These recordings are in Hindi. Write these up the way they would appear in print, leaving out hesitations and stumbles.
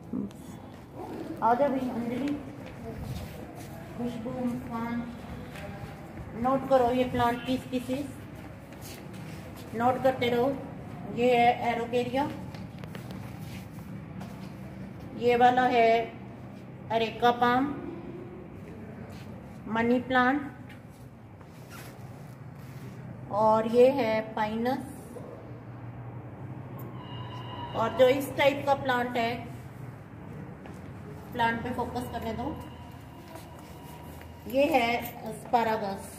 आ जाओ भाई अंजलि, खुशबू, मुस्कान। नोट करो ये प्लांट की स्पीसीज, नोट करते रहो। ये है एरोकेरिया, ये वाला है अरेका पाम, मनी प्लांट, और ये है पाइनस। और जो इस टाइप का प्लांट है, प्लांट पे फोकस करने दो, ये है एस्पारागस।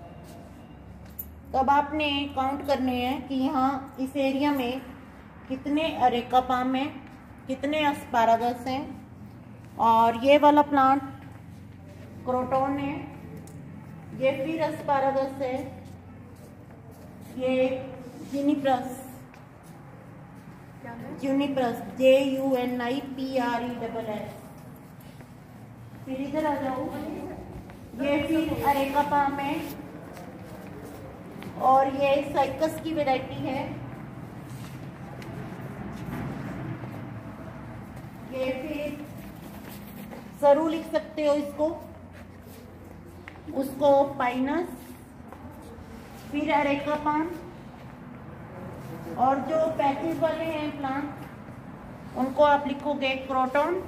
तो अब आपने काउंट करने हैं कि यहाँ इस एरिया में कितने अरेका पाम है, कितने एस्पारागस हैं। और ये वाला प्लांट क्रोटोन है, ये फिर एस्पारागस है, ये जुनिप्रस, जुनिप्रस JUNIPRESS। फिर इधर आ जाओ, ये फिर अरेका पाम है, और ये साइकस की वैरायटी है। ये फिर सरू लिख सकते हो इसको, उसको पाइनस, फिर अरेका पाम। और जो पैचेस वाले हैं प्लांट, उनको आप लिखोगे क्रोटोन।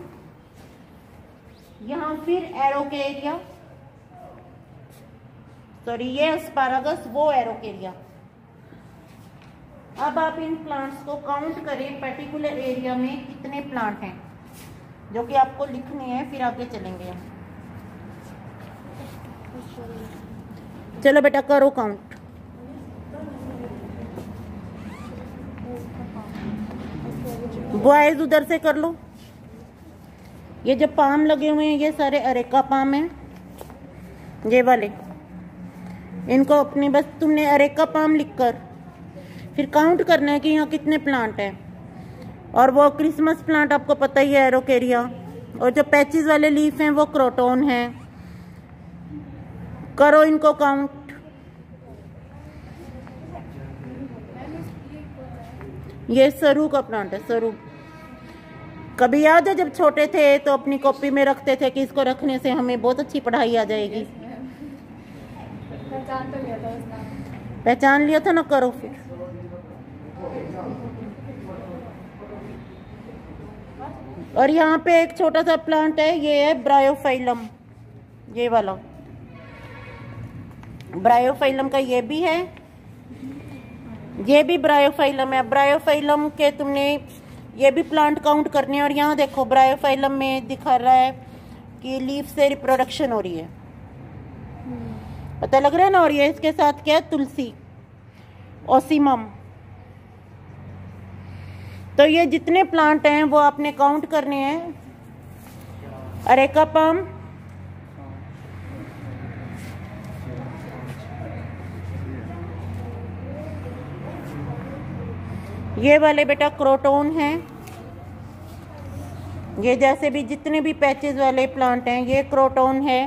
यहाँ फिर एरोकेरिया, सॉरी ये एस्पारागस, वो एरोकेरिया। अब आप इन प्लांट्स को काउंट करें, पर्टिकुलर एरिया में कितने प्लांट हैं, जो कि आपको लिखने हैं, फिर आगे चलेंगे हम। चलो बेटा करो काउंट। बॉयज उधर से कर लो। ये जो पाम लगे हुए हैं, ये सारे अरेका पाम हैं, ये वाले। इनको अपने बस तुमने अरेका पाम लिखकर फिर काउंट करना है कि यहाँ कितने प्लांट हैं। और वो क्रिसमस प्लांट आपको पता ही है, एरोकेरिया। और जो पैचेस वाले लीफ हैं वो क्रोटोन हैं। करो इनको काउंट। ये सरू का प्लांट है, सरू। कभी याद है जब छोटे थे तो अपनी कॉपी में रखते थे कि इसको रखने से हमें बहुत अच्छी पढ़ाई आ जाएगी। पहचान लिया था ना, करो फिर। और यहाँ पे एक छोटा सा प्लांट है, ये है ब्रायोफाइलम, ये वाला ब्रायोफाइलम का ये भी है, ये भी ब्रायोफाइलम है। ब्रायोफाइलम के तुमने ये भी प्लांट काउंट करने हैं। और यहाँ देखो ब्रायोफाइलम में दिखा रहा है कि लीफ से रिप्रोडक्शन हो रही है, पता लग रहा है ना। और ये इसके साथ क्या है, तुलसी, ओसिमम। तो ये जितने प्लांट हैं वो आपने काउंट करने हैं। अरेका पाम, ये वाले बेटा क्रोटोन हैं। ये जैसे भी जितने भी पैचेस वाले प्लांट हैं, ये क्रोटोन है।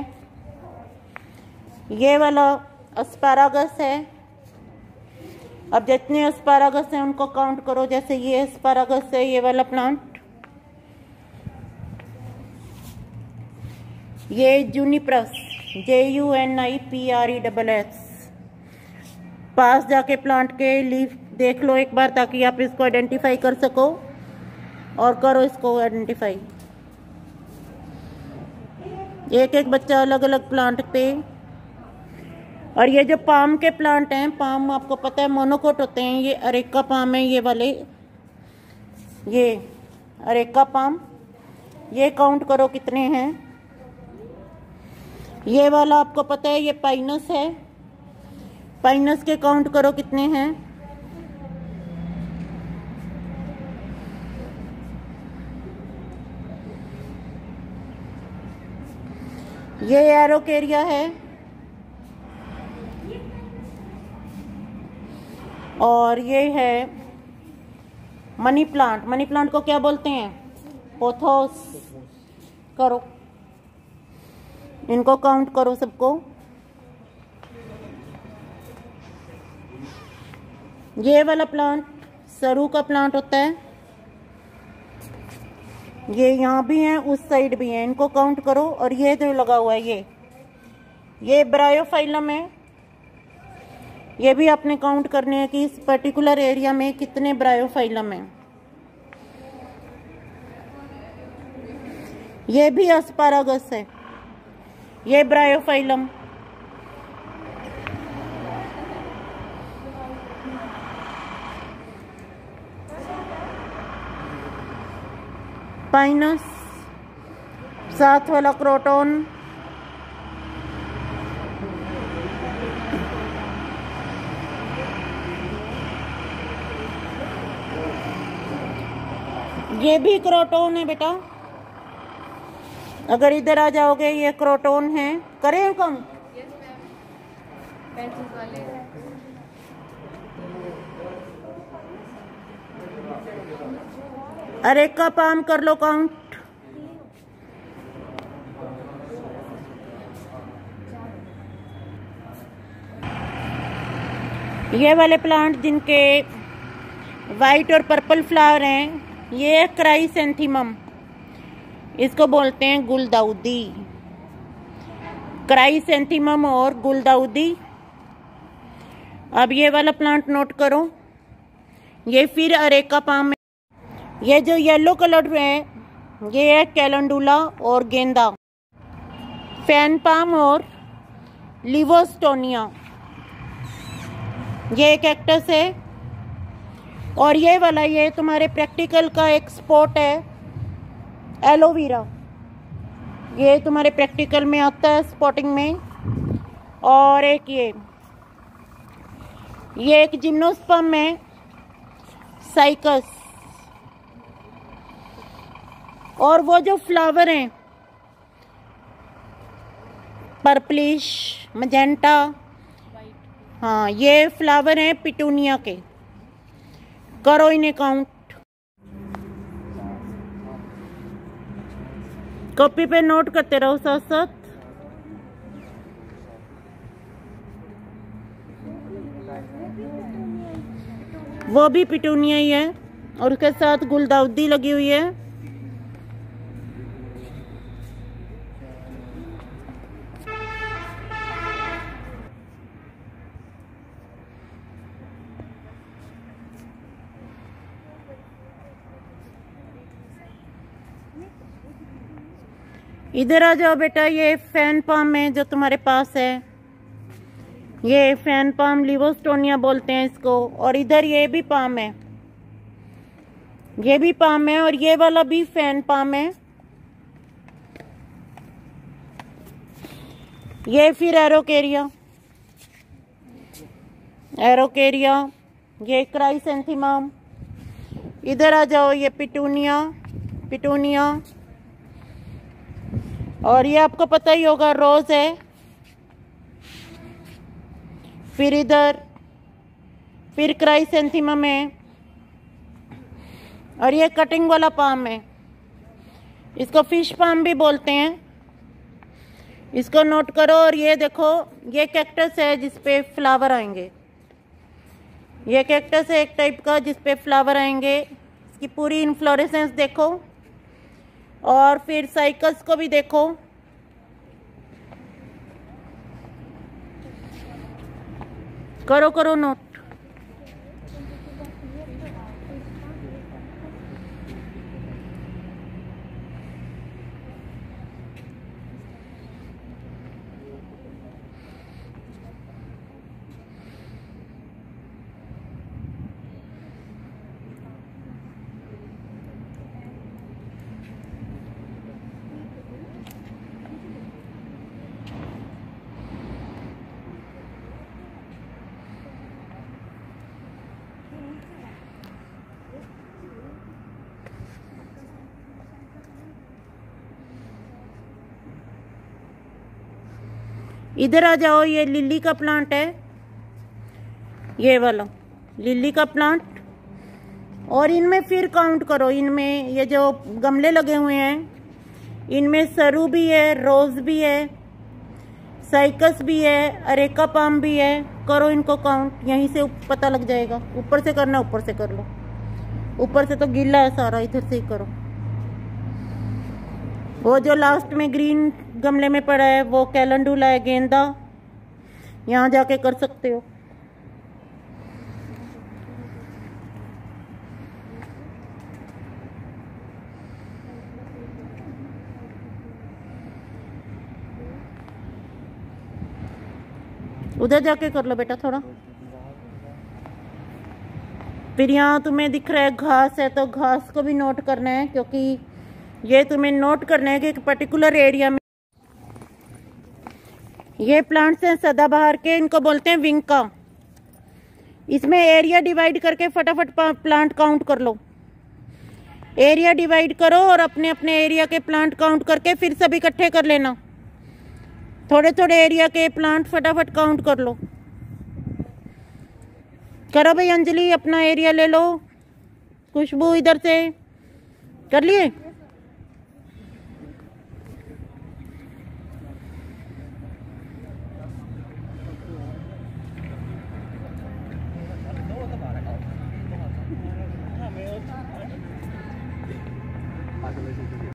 ये वाला एस्पारागस है। अब जितने एस्पारागस हैं उनको काउंट करो। जैसे ये एस्पारागस है, ये वाला प्लांट। ये जुनिप्रस, JUNIPRESS। पास जाके प्लांट के लीफ देख लो एक बार, ताकि आप इसको आइडेंटिफाई कर सको। और करो इसको आइडेंटिफाई। एक एक बच्चा अलग अलग प्लांट पे। और ये जो पाम के प्लांट हैं, पाम आपको पता है मोनोकोट होते हैं। ये अरेका पाम है, ये वाले, ये अरेका पाम। ये काउंट करो कितने हैं। ये वाला आपको पता है, ये पाइनस है। पाइनस के काउंट करो कितने हैं। ये एरोकेरिया है। और ये है मनी प्लांट। मनी प्लांट को क्या बोलते हैं, पोथोस। करो, इनको काउंट करो सबको। ये वाला प्लांट सरू का प्लांट होता है। ये यहाँ भी हैं, उस साइड भी हैं, इनको काउंट करो। और ये जो लगा हुआ है ये ब्रायोफाइलम है, ये भी आपने काउंट करने हैं कि इस पर्टिकुलर एरिया में कितने ब्रायोफाइलम हैं। ये भी एस्पारागस है, ये ब्रायोफाइलम। पाइनस, साथ वाला क्रोटोन, ये भी क्रोटोन है बेटा। अगर इधर आ जाओगे ये क्रोटोन है। करें कम अरेका पाम कर लो काउंट। ये वाले प्लांट जिनके वाइट और पर्पल फ्लावर हैं, ये है क्राइसेंथेमम, इसको बोलते हैं गुलदाउदी। क्राइसेंथेमम और गुलदाउदी। अब ये वाला प्लांट नोट करो, ये फिर अरेका पाम है। ये जो येलो कलर है ये है कैलेंडुला और गेंदा। फैन पाम और लिवोस्टोनिया, ये एक कैक्टस है। और ये वाला ये तुम्हारे प्रैक्टिकल का एक स्पॉट है, एलोवेरा। ये तुम्हारे प्रैक्टिकल में आता है स्पॉटिंग में। और एक ये एक जिम्नोस्पर्म है, साइकस। और वो जो फ्लावर हैं पर्पलिश, मजेंटा, हाँ ये फ्लावर हैं पिटूनिया के। करो इन्हें काउंट। कॉपी पे नोट करते रहो साथ साथ। वो भी पिटूनिया ही है और उसके साथ गुलदाउदी लगी हुई है। इधर आ जाओ बेटा, ये फैन पाम है जो तुम्हारे पास है, ये फैन पाम लिवोस्टोनिया बोलते हैं इसको। और इधर ये भी पाम है, ये भी पाम है और ये वाला भी फैन पाम है। ये फिर एरोकेरिया, एरोकेरिया, ये क्राइसेंथेमम। इधर आ जाओ, ये पिटूनिया, पिटूनिया। और ये आपको पता ही होगा रोज है। फिर इधर फिर क्राइसेंथेमम है। और ये कटिंग वाला पाम है, इसको फिश पाम भी बोलते हैं, इसको नोट करो। और ये देखो, ये कैक्टस है जिसपे फ्लावर आएंगे। ये कैक्टस है एक टाइप का जिसपे फ्लावर आएंगे। इसकी पूरी इन्फ्लोरेसेंस देखो। और फिर साइकस को भी देखो। करो करो नोट। इधर आ जाओ, ये लिली का प्लांट है, ये वाला लिली का प्लांट। और इनमें फिर काउंट करो, इनमें ये जो गमले लगे हुए हैं इनमें सरू भी है, रोज भी है, साइकस भी है, अरेका पाम भी है। करो इनको काउंट, यहीं से पता लग जाएगा। ऊपर से करना, ऊपर से कर लो, ऊपर से तो गीला है सारा, इधर से ही करो। वो जो लास्ट में ग्रीन गमले में पड़ा है वो कैलेंडुला है, गेंदा, यहाँ जाके कर सकते हो। उधर जाके कर लो बेटा थोड़ा। फिर यहाँ तुम्हें दिख रहा है घास है, तो घास को भी नोट करना है, क्योंकि ये तुम्हें नोट करना है कि एक पर्टिकुलर एरिया में ये प्लांट्स हैं सदाबहार के, इनको बोलते हैं विंका। इसमें एरिया डिवाइड करके फटाफट प्लांट काउंट कर लो। एरिया डिवाइड करो और अपने अपने एरिया के प्लांट काउंट करके फिर सब इकट्ठे कर लेना। थोड़े थोड़े एरिया के प्लांट फटाफट काउंट कर लो। करो भाई अंजलि, अपना एरिया ले लो। खुशबू इधर से कर लिए।